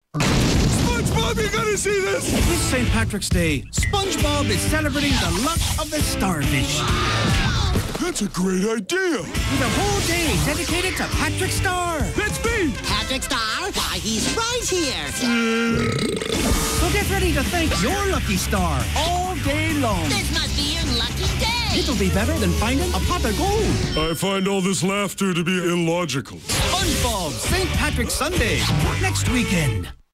SpongeBob, you gotta see this! This St. Patrick's Day, SpongeBob is celebrating the luck of the starfish. That's a great idea! With a whole day dedicated to Patrick Star. That's me! Patrick Star? Why, he's right here! So get ready to thank your lucky star all day long. This must be your lucky day! It'll be better than finding a pot of gold. I find all this laughter to be illogical. SpongeBob St. Patrick's Sunday, next weekend.